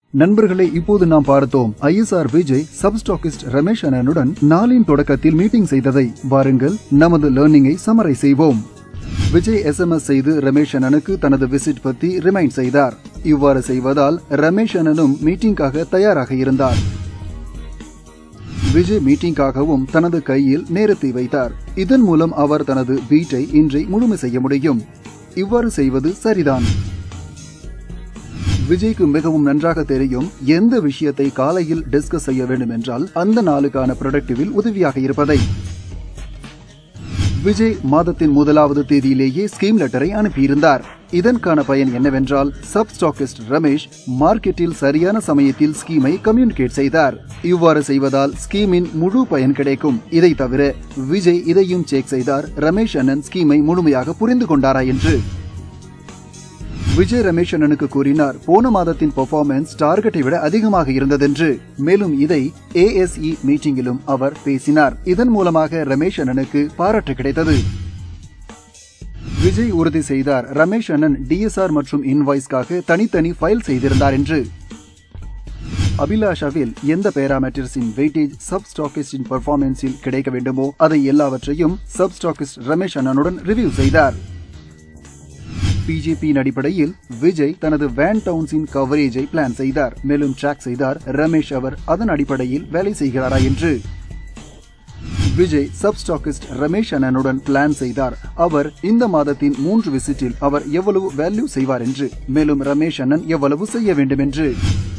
நண்பர்களே, இப்போது நாம் பார்த்தோம் ஐஎஸ்ஆர் விஜய் சப்ஸ்டாக்கிஸ்ட் ரமேஷ் அண்ணனுடன் நாளின் தொடக்கத்தில் மீட்டிங் செய்ததை. வாருங்கள் நமது லேர்னிங்கை சமரை செய்வோம். விஜய் SMS செய்து ரமேஷ் அண்ணனுக்கு தனது விசிட் பத்தி ரிமைண்ட் செய்தார். இவ்வாறு செய்வதால் ரமேஷ் அண்ணனும் மீட்டிங்காக தயாராக இருந்தார். விஜய் மீட்டிங்காகவும் தனது கையில் நேரத்தை வைத்தார். இதன் மூலம் அவர் தனது பீட்டை இன்றை முழுமை செய்ய முடியும். இவ்வாறு செய்வது சரிதான். விஜய்க்கு மிகவும் நன்றாக தெரியும் எந்த விஷயத்தை காலையில் டிஸ்கஸ் செய்ய வேண்டும் என்றால் அந்த நாளுக்கான ப்ரொடக்டிவில் உதவியாக இருப்பதை. விஜய் மாதத்தின் முதலாவது தேதியிலேயே ஸ்கீம் லெட்டரை அனுப்பியிருந்தார். இதற்கான பயன் என்னவென்றால் சப்ஸ்டாக்கிஸ்ட் ரமேஷ் மார்க்கெட்டில் சரியான சமயத்தில் ஸ்கீமை கம்யூனிகேட் செய்தார். இவ்வாறு செய்வதால் ஸ்கீமின் முழு பயன் கிடைக்கும். இதை தவிர விஜய் இதையும் செக் செய்தார், ரமேஷ் அண்ணன் ஸ்கீமை முழுமையாக புரிந்து கொண்டாரா என்று. விஜய் ரமேஷ் அண்ணனுக்கு கூறினார், போன மாதத்தின் பெர்ஃபார்மன்ஸ் டார்கெட்டை விட அதிகமாக இருந்ததென்று. மேலும் இதை ASE மீட்டிங்கிலும் அவர் பேசினார். இதன் மூலமாக ரமேஷ் அண்ணனுக்கு பாராட்டு கிடைத்தது. விஜய் உறுதி செய்தார், ரமேஷ் அண்ணன் DSR மற்றும் இன்வாய்ஸ்க்காக தனித்தனி ஃபைல் செய்திருந்தார் என்று. அபிலாஷாவில் எந்த பேராமீட்டர்ஸின் வெயிட்டேஜ் சப்ஸ்டாக்கிஸ்டின் பெர்ஃபார்மன்ஸில் கிடைக்க வேண்டுமோ அதை எல்லாவற்றையும் சப்ஸ்டாக்கிஸ்ட் ரமேஷ் அண்ணனுடன் ரிவ்யூ செய்தார். பிஜேபியின் அடிப்படையில் விஜய் தனது வேன் டவுன்ஸின் கவரேஜை பிளான் செய்தார். மேலும் ட்ராக் செய்தார் ரமேஷ் அவர் அதன் அடிப்படையில் வேலை செய்கிறாரா என்று. விஜய் சப்ஸ்டாக்கிஸ்ட் ரமேஷ் அண்ணனுடன் பிளான் செய்தார். அவர் இந்த மாதத்தின் 3 விசிட்டில் அவர் எவ்வளவு வேல்யூ செய்வார் என்று, மேலும் ரமேஷ் அண்ணன் எவ்வளவு செய்ய வேண்டும் என்று.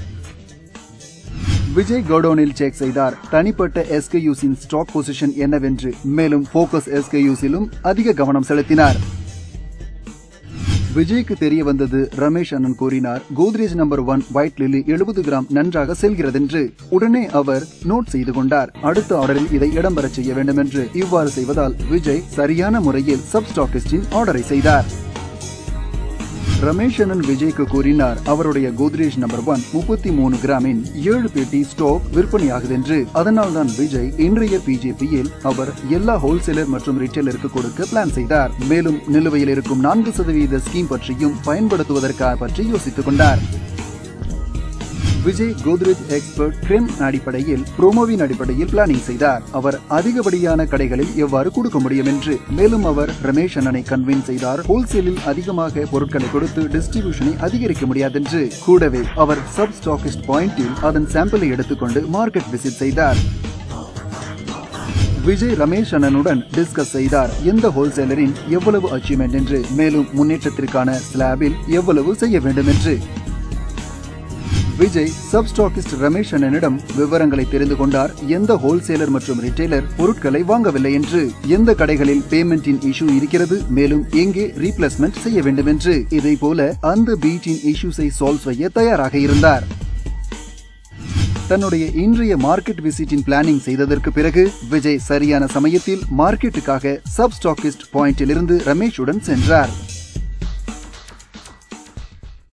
விஜய் கோடவுனில் செக் செய்தார் தனிப்பட்ட SKUஸின் ஸ்டாக் பொசிஷன் என்னவென்று. மேலும் போக்கஸ் SKUஸிலும் அதிக கவனம் செலுத்தினார். விஜய்க்கு தெரிய வந்தது, ரமேஷ் அண்ணன் கூறினார், Godrej number 1 white lily 70 gram நன்றாக செல்கிறதென்று. உடனே அவர் நோட் செய்து கொண்டார். அடுத்த ஆர்டரில் இதை இடம்பெற செய்ய வேண்டும் என்று. இவ்வாறு செய்வதால் விஜய் சரியான முறையில் சப்ஸ்டாக்கிஸ்டின் ஆர்டரை செய்தார். ரமேஷ் அண்ணன் விஜய்க்கு கூறினார், அவருடைய கோத்ரேஜ் நம்பர் 1 33 கிராமின் 7 பெட்டி ஸ்டாக் விற்பனையாகுது என்று. அதனால் தான் விஜய் இன்றைய பிஜேபியில் அவர் எல்லா ஹோல்சேலர் மற்றும் ரிட்டெயிலருக்கு கொடுக்க பிளான் செய்தார். மேலும் நிலுவையில் இருக்கும் 4% ஸ்கீம் பற்றியும் பயன்படுத்துவதற்காக பற்றி யோசித்துக் கொண்டார். விஜய் கோத்ரேஜ் எக்ஸ்பர்ட் கிரெம் அடிப்படையில் ப்ரோமோவின் அடிப்படையில் பிளானிங் செய்தார். அவர் அதிகப்படியான கடைகளில் எவ்வாறு கொடுக்க முடியும் என்று. மேலும் அவர் ரமேஷ் அண்ணனை கன்வின்ஸ் செய்தார், ஹோல்சேலில் அதிகமாக பொருட்களை கொடுத்து டிஸ்ட்ரிபியூஷனை அதிகரிக்க முடியாதென்று. கூடவே அவர் சப் ஸ்டாக்கிஸ்ட் பாயிண்டில் அதன் சாம்பிளை எடுத்துக்கொண்டு மார்க்கெட் விசிட் செய்தார். விஜய் ரமேஷ் அண்ணனுடன் டிஸ்கஸ் செய்தார் எந்த ஹோல்சேலரின் எவ்வளவு அச்சீவ்மெண்ட் என்று, மேலும் முன்னேற்றத்திற்கான ஸ்லாபில் எவ்வளவு செய்ய வேண்டும் என்று. விஜய் சப்ஸ்டாக்கிஸ்ட் ரமேஷ் அண்ணனிடம் விவரங்களை தெரிந்து கொண்டார். எந்த ஹோல்சேலர் மற்றும் ரிட்டெயிலர் பொருட்களை வாங்கவில்லை என்று, எந்த கடைகளில் பேமெண்டின் இஷ்யூ இருக்கிறது, மேலும் எங்கே ரீப்ளேஸ்மெண்ட் செய்ய வேண்டும் என்று. இதே போல அந்த பீட்டின் இஷ்யூஸை சால்வ் செய்ய தயாராக இருந்தார். தன்னுடைய இன்றைய மார்க்கெட் விசிட்டின் பிளானிங் செய்ததற்கு பிறகு விஜய் சரியான சமயத்தில் மார்க்கெட்டுக்காக சப்ஸ்டாக்கிஸ்ட் பாயிண்டிலிருந்து ரமேஷுடன் சென்றார்.